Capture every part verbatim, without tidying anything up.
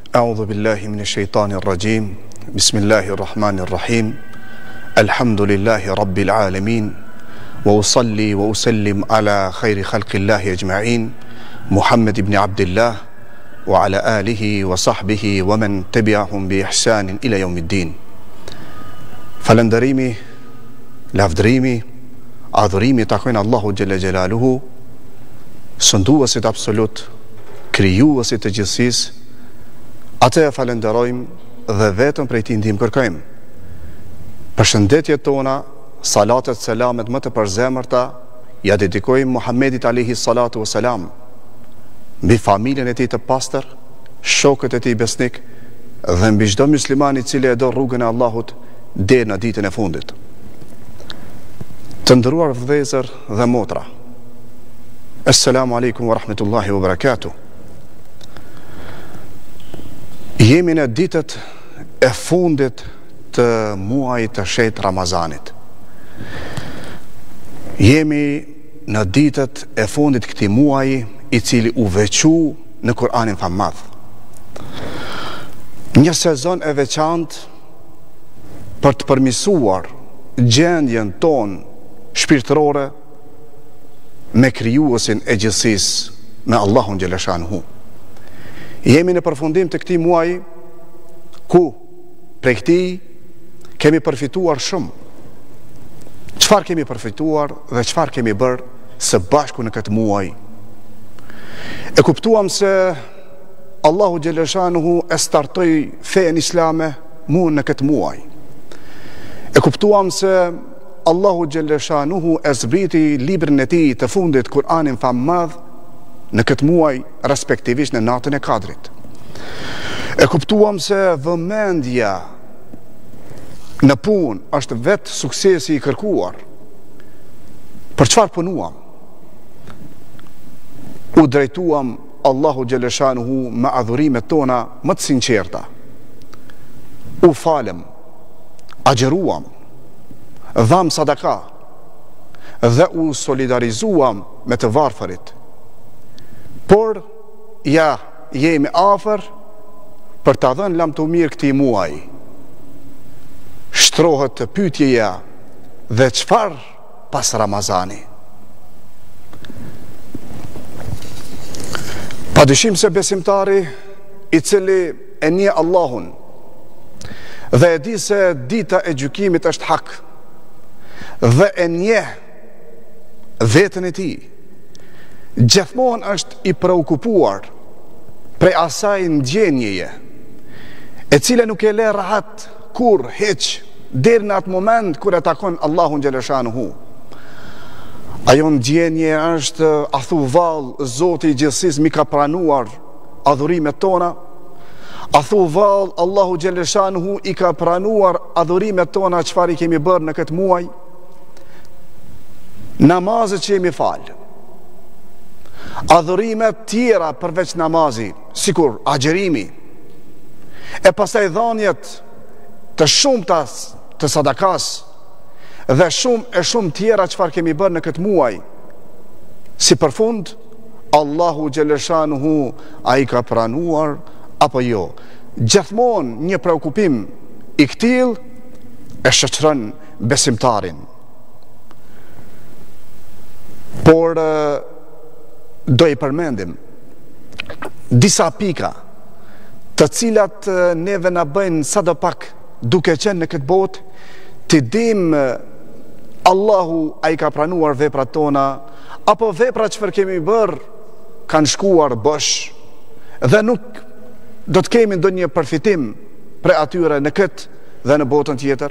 A'udhu billahi minash shaitanir rajim. Bismillahir rahmanir rahim. Alhamdulillahi rabbil alamin. Wa usalli wa usallim ala khairi khalqillahi ajma'in. Muhammad ibn Abdullah wa ala alihi wa sahbihi wa man tabi'ahum bi ihsanin ila yawmiddin. Falënderimi, lavdërimi, adhurimi takojnë Allahu xhalla xjalaluhu, sunduesit absolut, krijuesit të gjithësisë. Atë e falenderojmë dhe vetëm prej tij ndihmë kërkojmë. Përshëndetjet tona, salatet, selamet më të përzemërta ja dedikojmë Muhammedit alayhi salatu wassalam, mbi familjen e tij të pastër, shokët e tij besnik dhe mbi çdo musliman i cili e do rrugën e Allahut deri në ditën e fundit. Të nderuar vëllezër dhe motra, Assalamu alaikum wa rahmetullahi wa barakatuh. Jemi në ditët e fundit të muajit të shenjtë Ramazanit. Jemi në ditët e fundit këtij muaji i cili u veçu në Kur'anin fammadh. Një sezon e veçantë për të përmirësuar gjendjen tonë shpirtërore me krijuesin e gjithësisë, me Allahun xhalla shanuhu. Jemi në përfundim të këtij muaji ku prej këtij kemi përfituar shumë. Çfarë kemi përfituar dhe çfarë kemi bërë së bashku në këtë muaj? E kuptuam se Allahu xhalla shanuhu e startoi fen islame mu në këtë muaj. E kuptuam se Allahu xhalla shanuhu e zbriti librin e tij të fundit, Kur'anin fammadh, në këtë muaj, respektivisht në natën e Kadrit. E kuptuam se vëmendja në punë është vetë suksesi i kërkuar. Për çfarë punuam? U drejtuam Allahu xhalla shanuhu me adhurimet tona më të sinqerta. U falem, agjeruam, dham sadaka dhe u solidarizuam me të varfërit. Por, ja, jemi afër për të dhënë lam të mirë këtij muaj. Shtrohet të pyetjeja, dhe çfarë pas Ramazani? Padyshim se besimtari i cili e njeh Allahun dhe e di se dita e gjykimit është hak dhe e njeh veten e tij, gjithmonë është i preokupuar prej asaj ndjenjeje e cila nuk e lë rahat kur hiç deri në atë moment kur e takon Allahun xhalla shanuhu. Ajo ndjenje është a thu vallë, Zoti i gjithësisë mi ka pranuar adhurimet tona, a thu vallë, Allahu xhalla shanuhu i ka pranuar adhurimet tona çfarë kemi bërë në këtë muaj, namazet që jemi falë, adhurimet tjera përveç namazi, sikur agjerimi, e pastaj dhënjet të shumta të sadakas dhe shumë e shumë tjera çfarë kemi bërë në këtë muaj. Si përfund, Allahu xhalla shanuhu ai ka pranuar apo jo? Gjithmonë një preokupim i këtill e shoqëron besimtarin. Por do i përmendim disa pika të cilat neve na bëjnë sadopak duke qenë në këtë botë të dim Allahu a i ka pranuar veprat tona apo veprat çfarë kemi bërë kanë shkuar bosh dhe nuk do të kemi ndonjë përfitim për atyre në këtë dhe në botën tjetër.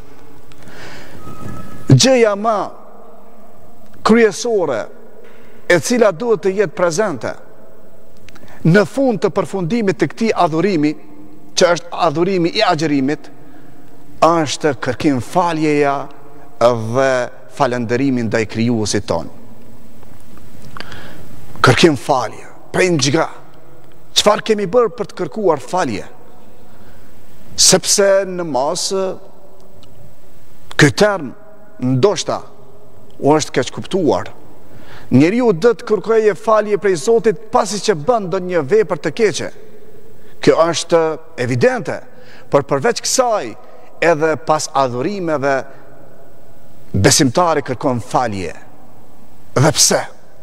Gjëja më kryesore e cila duhet të jetë prezente në fund të përfundimit të këtij adhurimi, që është adhurimi i agjerimit, është kërkim faljeja dhe falënderimin ndaj krijuesit ton. Kërkim falje, prej nga. Çfarë kemi bërë për të kërkuar falje? Sepse në masë ky term ndoshta u është keq kuptuar. Njeriu do të kërkojë falje prej Zotit pasi që bën ndonjë vepër të keqe. Kjo është evidente, por përveç kësaj, edhe pas adhurimeve, besimtari kërkon falje. Dhe pse?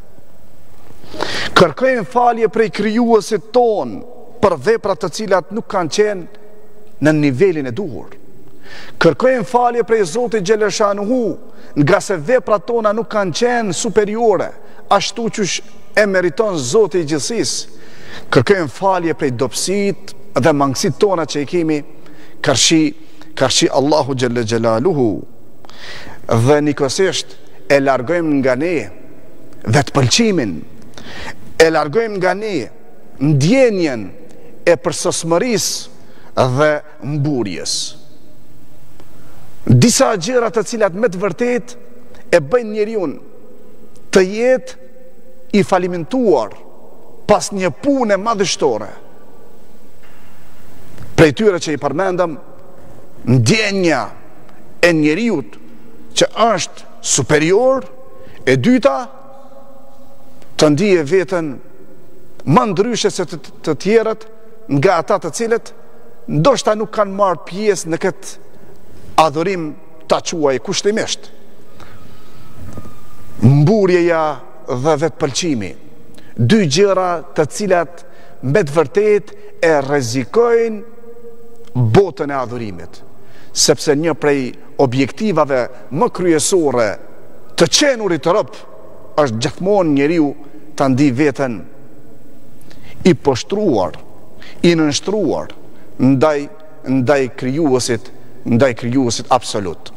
Kërkojnë falje prej krijuesit ton për veprat të cilat nuk kanë qenë në nivelin e duhur. Kërkojnë falje prej Zotit Gjeleshanuhu, nga se veprat tona nuk kanë qenë superiore, ashtu që e meriton Zoti i gjithësisë. Kërkojmë falje prej dobësit dhe mangësit tona që i kemi kërshi, kërshi Allahu Gjelle Gjelaluhu. Dhe nikosisht e largojmë nga ne vetë pëlqimin, e largojmë nga ne ndjenjen e përsosmëris dhe mburjes. Disa gjëra të cilat me të vërtet e bëjnë njeriun të jetë i falimentuar pas një pune madhështore. Prej tyre që i përmendëm, ndjenja e njeriut që është superior, e dyta, të ndije vetën më ndryshe se të, të tjerët nga ata të cilët ndoshta nuk kanë marrë pjesë në këtë adhurim ta quaj kushtimisht. Mburjeja dhe vetë pëlqimi, dy gjëra të cilat me të vërtet e rrezikojnë botën e adhurimit, sepse një prej objektivave më kryesore të qenurit të rob është gjithmonë njeriu të ndi veten i poshtruar, i nënshtruar ndaj, ndaj krijuesit, ndaj krijuesit absolut.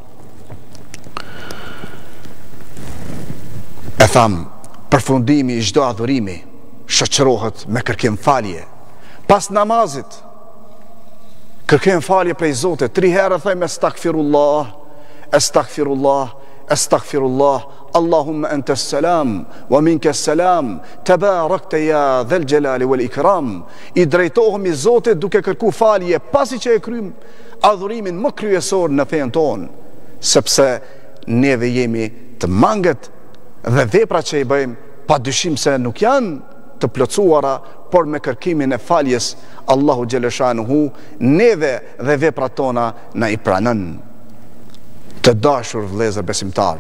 E tham, përfundimi i çdo adhurimi shoqërohet me kërkim falje. Pas namazit kërkim falje prej Zotit, tri herë thëjmë estakfirullah, estakfirullah, estakfirullah, Allahumma anta salam wa minka salam, tabarakta ya dhal jalali wal ikram. I drejtohemi Zotit duke kërku falje pasi që e krym adhurimin më kryesor në fenë tonë, sepse neve jemi të mangët dhe veprat që i bëjmë pa dyshim se nuk janë të plotësuara, por me kërkimin e faljes Allahu Gjeleshanuhu neve dhe veprat tona na i pranën. Të dashur vëllezër besimtar,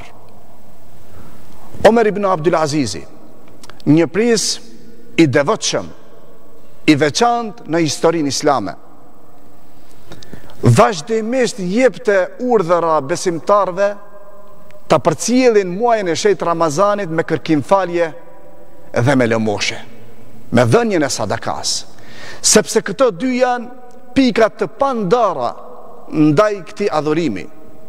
Omer ibn Abdul Azizi, një pris i devotshëm, i veçantë në historinë islame, vazhdimisht jepte urdhëra besimtarve ta përcjellin muajin e shenjtë Ramazanit me kërkim falje dhe me lëmoshe, me dhënien e sadakas, sepse këto dy janë pikat të pandara ndaj këtij adhurimi.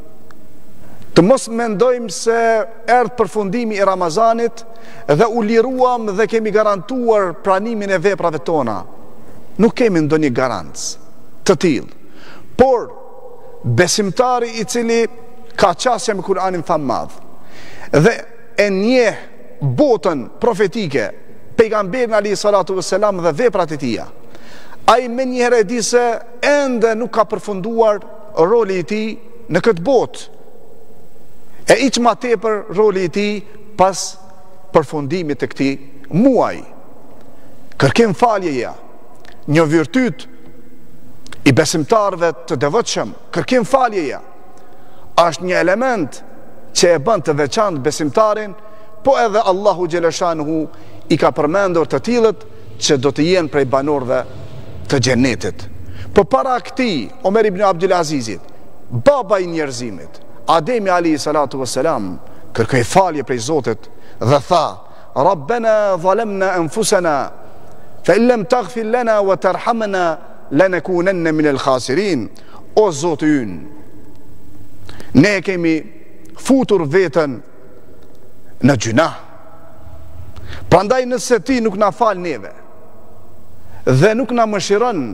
Të mos mendojmë se erdhi përfundimi i Ramazanit dhe u liruam dhe kemi garantuar pranimin e veprave tona. Nuk kemi ndonjë garancë të tillë. Por besimtari i cili ka qasje me Kur'anin thamë madh dhe e njeh botën profetike, pejgamberin alayhi salatu vesselam dhe veprat e tij, ai më njëherë e di se ende nuk ka përfunduar roli i tij në këtë botë. E iq ma tepër roli i tij pas përfundimit të këtij muaji. Kërkim faljeja, një virtyt i besimtarëve të devotshëm, kërkim faljeja është një element që e bën të veçantë besimtarin, po edhe Allahu Gjeleshanuhu i ka përmendur të tillët që do të jenë prej banorëve të xhenetit. Po para këtij, Omer ibn Abdul Azizit, baba i njerëzimit, Ademi alayhi salatu wassalam, kërkoi falje prej Zotit dhe tha: Rabbena zalamna anfusana fa in lam taghfir lana wa tarhamna lanakunanna min al-khasirin. O Zoti ynë, ne kemi futur veten në gjuna. Prandaj nëse ti nuk na fal neve dhe nuk na mëshiron,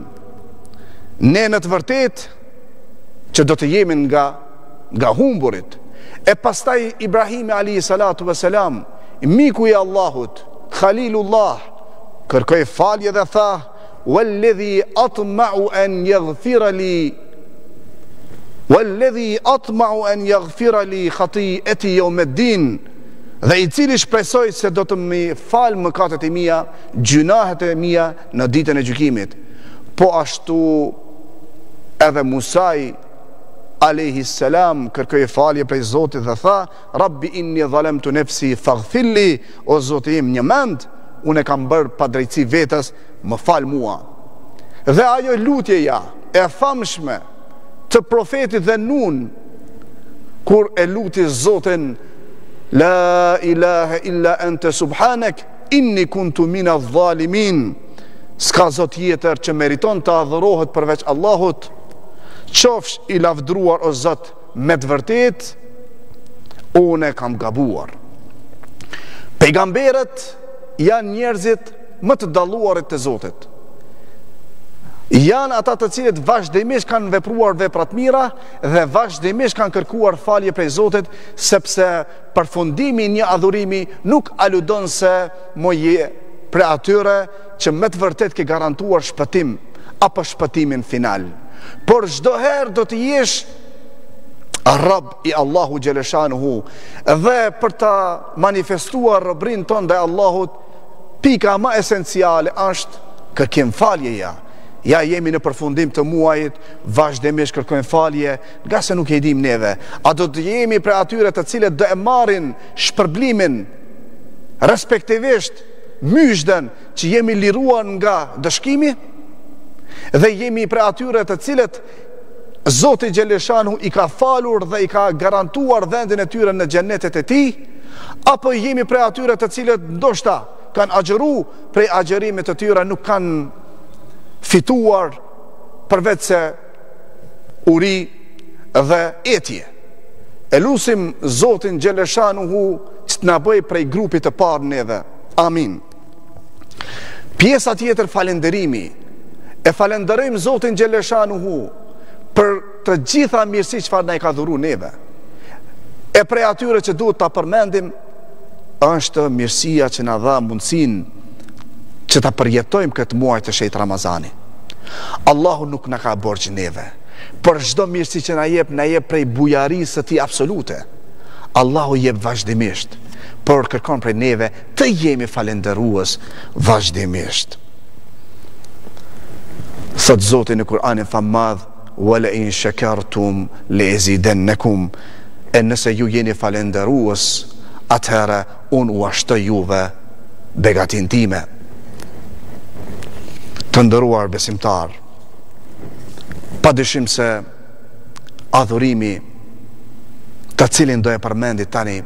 ne në të vërtet që do të jemi nga nga humburit. E pastaj Ibrahimi alayhi salatu vesselam, miku i Allahut, Khalilullah, kërkoi falje dhe tha: walladhi atma'u an yaghfira li walladhi atma'u an yaghfira li khati'ati yawm ad-din, dhe i cili shpresoj se do të më fal mëkatet e mia, gjunahet e mia në ditën e gjykimit. po ashtu edhe Musai alayhi salam kërkoi falje prej Zotit dhe tha: Rabbi inni zalamtu nafsi faghfirli, o Zoti im, një mend, unë kam bërë padrejtësi vetes, më fal mua. Dhe ajo lutjeja e famshme të profetit dhe Nun, kur e luti Zotin: La ilaha illa ente subhanak inni kuntu mina dhalimin, s'ka Zot tjetër që meriton të adhurohet përveç Allahut, qofsh i lavdruar o Zot, me të vërtet unë kam gabuar. Pejgamberët janë njerëzit më të dalluarit të Zotit. Janë ata të cilët vazhdimisht kanë vepruar vepra të mira dhe vazhdimisht kanë kërkuar falje prej Zotit, sepse përfundimi i një adhurimi nuk aludon se moje për atyre që me të vërtet ke garantuar shpëtim apo shpëtimin final. Por çdo herë do të jesh Rabb i Allahu Gjeleshanuhu, dhe për ta manifestuar robrin ton dhe Allahut, pika më esenciale është kërkim faljeja. Ja, jemi në përfundim të muajit, vazhdimisht kërkojmë falje, nga se nuk e dim neve. A do të jemi për atyre të cilët do e marrin shpërblimin, respektivisht myshdën që jemi liruar nga dëshkimi, dhe jemi për atyre të cilët Zoti Gjeleshanu i ka falur dhe i ka garantuar vendin e tyre në xhenetet e tij, apo jemi për atyre të cilët ndoshta kanë agjëru, prej agjërimit të tyre nuk kanë fituar përveç se uri dhe etje. E lusim Zotin Gjeleshanuhu që të na bëj prej grupit të parë neve. Amin. Pjesa tjetër, falenderimi. E falenderojmë Zotin Gjeleshanuhu për të gjitha mirësi çfarë na i ka dhuru neve. E prej atyre që duhet ta përmendim është mirësia që na dha mundësinë që ta përjetojmë këtë muaj të shenjtë Ramazani. Allahu nuk na ka borxh neve, por çdo mirësi që na jep, na jep prej bujarisë së tij absolute. Allahu jep vazhdimisht, por kërkon prej neve të jemi falendërues vazhdimisht. Thot Zoti në Kur'anin famadh: "Wala in shakartum lezidannakum", e nëse ju jeni falendërues, atëherë unë u ashtoj juve begatin time. Të ndëruar besimtar, pa dyshim se adhurimi të cilin do e përmendi tani,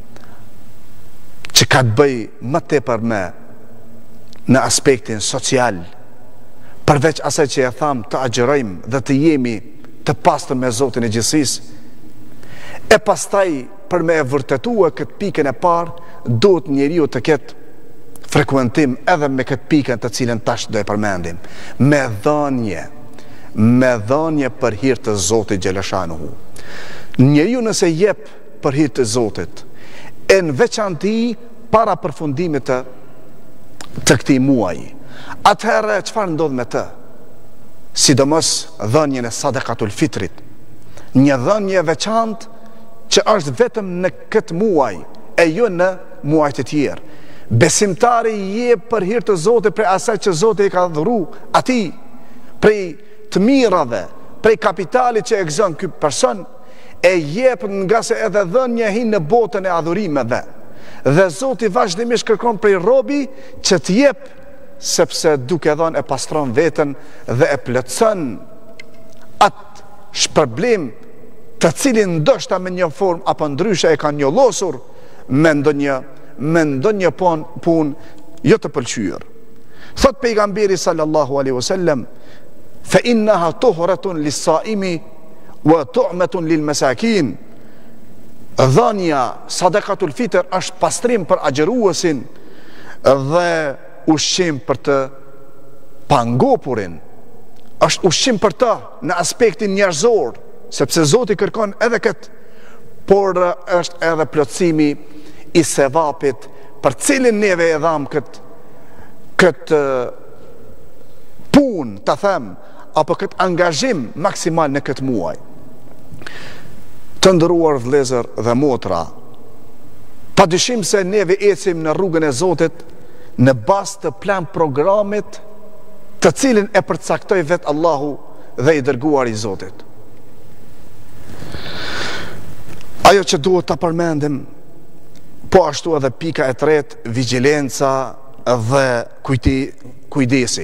që ka të bëj më tepër me në aspektin social, përveç asaj që e tham të agjërojmë dhe të jemi të pastër me Zotin e gjithësisë, e pastaj për me e vërtetua këtë pikën e parë, duhet njeriu të ketë frekuentim edhe me këtë pikën të cilën tash do e përmendim, me dhënje, me dhënje për hir të Zotit Gjeleshanuhu. Njeriu nëse jep për hir të Zotit, e në veçanti para përfundimit të, të këtij muaji, atëherë çfarë ndodh me të? Sidomos dhënjen e sadakatul fitrit, një dhënje veçantë që është vetëm në këtë muaj e jo në muajt e tjerë. Besimtari jep për hir të Zotit prej asaj që Zoti i ka dhuru atij, prej të mirave, prej kapitalit që e gëzon ky person, e jep nga se edhe dhënja hin në botën e adhurimeve. Dhe Zoti vazhdimisht kërkon prej robi që të jep, sepse duke dhënë e pastron veten dhe e plotson atë shpërblim të cilin ndoshta me një formë apo ndryshe e kanë njollosur me ndonjë me ndonjë pun, pun jo të pëlqyer. Thot pejgamberi sallallahu alaihi wasallam: "Fa innaha tuhratun lis-saimi wa tu'matun lil-masakin." Dhënia sadakatul fitr është pastrim për agjëruesin dhe ushqim për të pangopurin. Është ushqim për të në aspektin njerëzor, sepse Zoti kërkon edhe këtë, por është edhe plotësimi i sevapit për cilin neve e dham këtë këtë pun, të them, apo këtë angazhim maksimal në këtë muaj. Të ndëruar vëllezër dhe motra, pa dyshim se neve ecim në rrugën e Zotit në bazë të plan programit të cilin e përcaktoi vetë Allahu dhe i dërguar i Zotit. Ajo që duhet të përmendim, po ashtu edhe pika e tretë, vigjilenca dhe kujti, kujdesi.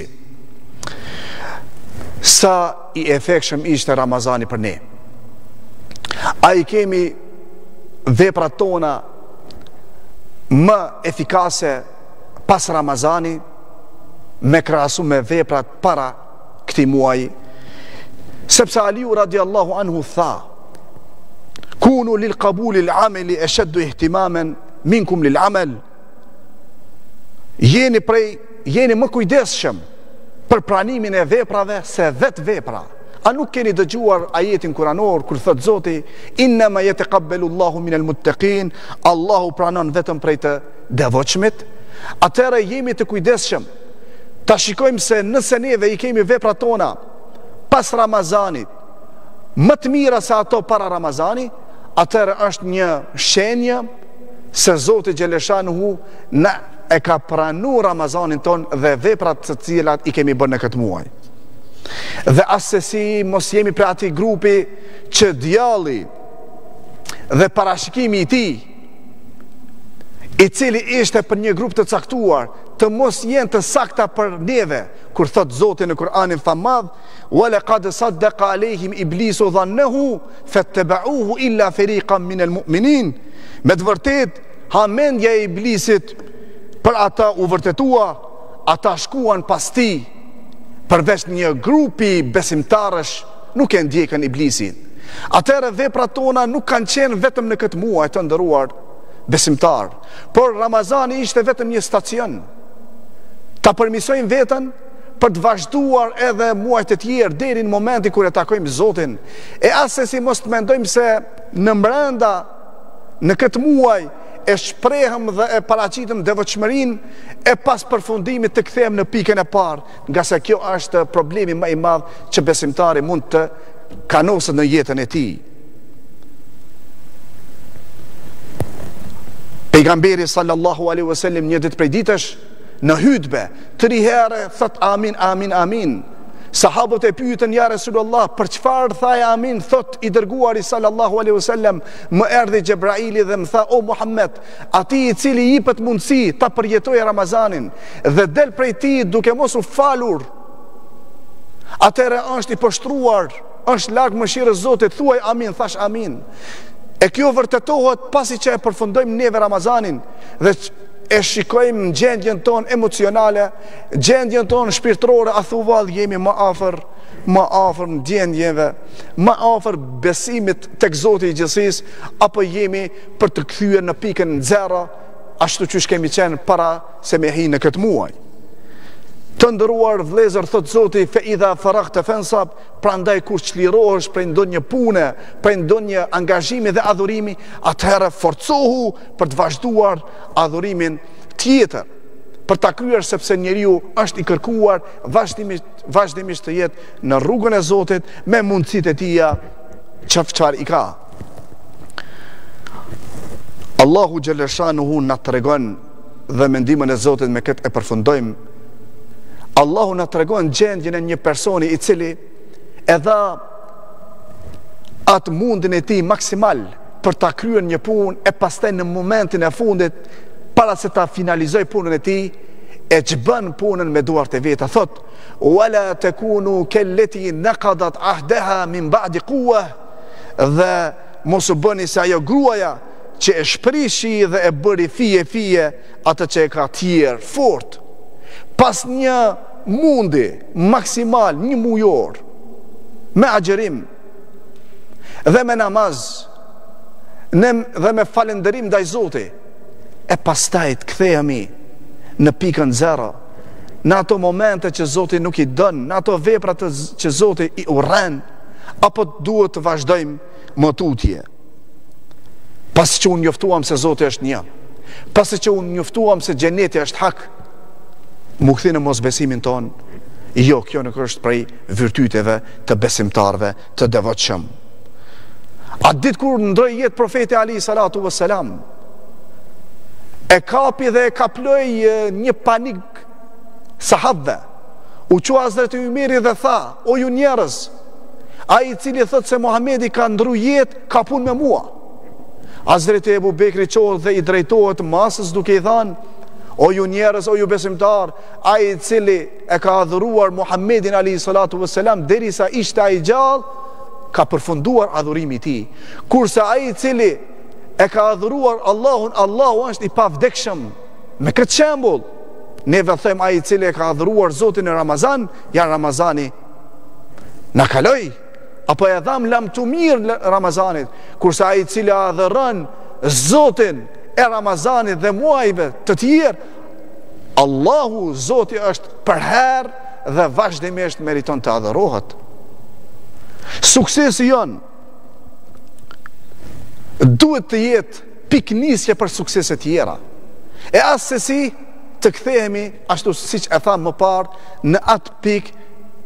Sa i efektshëm ishte Ramazani për ne. A i kemi veprat tona më efikase pas Ramazani me krahasu me veprat para këtij muaji, sepse Aliu radiallahu anhu tha: kunu lil qabuli l'ameli ashaddu ihtimaman minkum lil amal. Jeni prej jeni më kujdesshëm për pranimin e veprave se vetë vepra. A nuk keni dëgjuar ajetin kuranor kur thot Zoti: innama yataqabbalu Allahu minal muttaqin, Allahu pranon vetëm prej të devotshmit. Atëherë jemi të kujdesshëm. Ta shikojmë se nëse neve i kemi veprat tona pas Ramazanit më të mira se ato para Ramazani, atëherë është një shenjë se Zoti xhaleshanuhu na e ka pranuar Ramazanin ton dhe veprat të cilat i kemi bërë në këtë muaj. Dhe asesi mos jemi për ati grupi që djalli dhe parashikimi i tij, i cili ishte për një grup të caktuar, të mos jenë të sakta për neve, kur thot Zoti në Kur'anin famadh: wa laqad saddaqa alehim iblisu dhannahu fattaba'uhu illa fariqan min almu'minin. Me të vërtet hamendja e iblisit për ata u vërtetua, ata shkuan pas tij, përveç një grupi besimtarësh nuk e ndjekën iblisin. Atëherë veprat tona nuk kanë qenë vetëm në këtë muaj të nderuar besimtar, por Ramazani ishte vetëm një stacion. Ta përmisojmë veten për të vazhduar edhe muajt e tjerë deri në momentin kur e takojmë Zotin. E asesi mos të mendojmë se në brenda në këtë muaj e shprehëm dhe e paraqitëm devotshmërinë e pas përfundimit të kthehemi në pikën e parë, nga se kjo është problemi më i madh që besimtari mund të kanoset në jetën e tij. Pejgamberi sallallahu alaihi wasallam një ditë prej ditësh në hutbe tri herë thot amin, amin, amin. Sahabët e pyetën: ja Resulullah, për çfarë thaje amin? Thot i dërguari sallallahu alaihi wasallam: më erdhi Xhebraili dhe më tha: o Muhammed, ati i cili i jepet mundësi ta përjetojë Ramazanin dhe del prej tij duke mos u falur, atëherë është i poshtruar, është larg mëshirës Zotit. Thuaj amin. Thash amin. E kjo vërtetohet pasi që e përfundojmë neve Ramazanin dhe e shikojmë gjendjen tonë emocionale, gjendjen tonë shpirtërore, a thuvall jemi më afër, më afër ndjenjeve, më afër besimit tek Zoti i gjithësisë, apo jemi për të kthyer në pikën zero, ashtu që kemi qenë para se me hi në këtë muaj. Të ndëruar vëllezër, thot Zoti: fe idha faraghta fansab, prandaj kur çlirohesh prej ndonjë pune, prej ndonjë angazhimi dhe adhurimi, atëherë forcohu për të vazhduar adhurimin tjetër, për ta kryer, sepse njeriu është i kërkuar vazhdimisht, vazhdimisht të jetë në rrugën e Zotit me mundësitë e tija çfarë i ka. Allahu xhaleshanuhu na tregon, dhe me ndihmën e Zotit me këtë e përfundojmë, Allahu na tregon gjendjen e një personi i cili e dha atë mundin e tij maksimal për ta kryer një punë, e pastaj në momentin e fundit, para se ta finalizoj punën e tij, e çbën punën me duart e veta. Thot: wala takunu kellati naqadat ahdaha min ba'di quwwa, dhe mos u bëni se ajo gruaja që e shprishi dhe e bëri fije fije atë që e ka tjerë fort, pas një mundi maksimal, një mujor, me agjerim dhe me namaz dhe me falënderim ndaj Zotit, e pastaj të kthehemi në pikën zero, në ato momente që Zoti nuk i dën, në ato vepra që Zoti i urren, apo duhet të vazhdojmë më tutje. Pasi që unë njoftuam se Zoti është një, pasi që unë njoftuam se xheneti është hak, mu këthinë mosbesimin ton, jo, kjo nuk është prej virtyteve të besimtarve të devotshëm. A ditë kur ndroi jetë profeti Ali salatu vesselam, e kapi dhe e kaploi një panik sahabëve, U qua Hazreti Umeri dhe tha: o ju njerëz, ai i cili thot se Muhamedi ka ndru jetë, ka punë me mua. Hazreti Ebu Bekri qohët dhe i drejtohet masës duke i thanë: o ju njerëz, o ju besimtar, ai i cili e ka adhuruar Muhammedin alayhi salatu vesselam derisa ishte ai gjallë, ka përfunduar adhurimi i tij. Kurse ai i cili e ka adhuruar Allahun, Allahu është i pavdekshëm. Me këtë shembull, neve them ai i cili e ka adhuruar Zotin në Ramazan, ja Ramazani na kaloi, apo e dham lam të mirë Ramazanit, kurse ai i cili adhuron Zotin e Ramazanit dhe muajve të tjerë, Allahu Zoti është përherë dhe vazhdimisht meriton të adhurohet. Suksesi jon duhet të jetë piknisje për suksese tjera. E as se si të kthehemi, ashtu siç e tham më parë, në atë pikë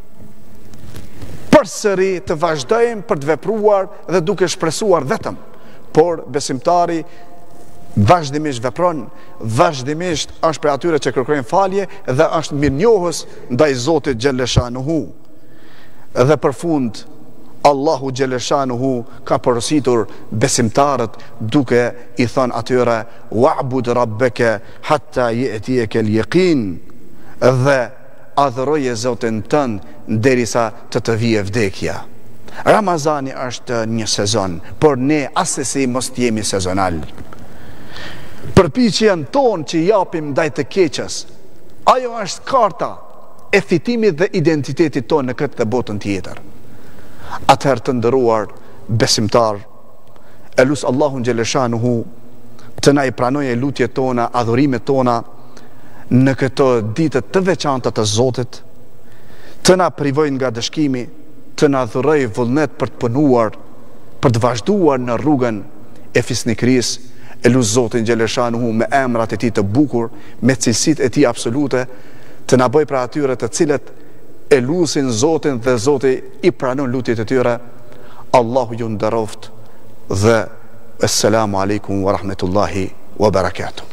përsëri të vazhdojmë për të vepruar dhe duke shpresuar vetëm. Por besimtari vazhdimisht vepron, vazhdimisht është për atyre që kërkojnë falje dhe është mirënjohës ndaj Zotit xhaleshanuhu. Dhe për fund, Allahu xhaleshanuhu ka porositur besimtarët duke i thënë atyre: wa'bud rabbaka hatta ya'tiyaka al-yaqin, dhe adhuroje Zotin tënd derisa të të vijë vdekja. Ramazani është një sezon, por ne asesi mos të jemi sezonal. Përpiqjen tonë që japim ndaj të keqës, ajo është karta e fitimit dhe identitetit tonë në këtë dhe botën tjetër. Atëherë të nderuar besimtar, e lut Allahun xhaleshanuhu të na i pranojë lutjet tona, adhurimet tona në këto ditë të veçanta të Zotit, të na privojë nga dëshkimi, të na dhurojë vullnet për të punuar, për të vazhduar në rrugën e fisnikërisë. E lut Zotin xhaleshanuhu me emrat e tij të bukur, me cilësitë e tij absolute, të na bëjë pra atyre të cilët e lusin Zotin dhe Zoti i pranon lutjet e tyre. Allahu ju nderoft dhe assalamu alaikum wa rahmetullahi wa barakatuh.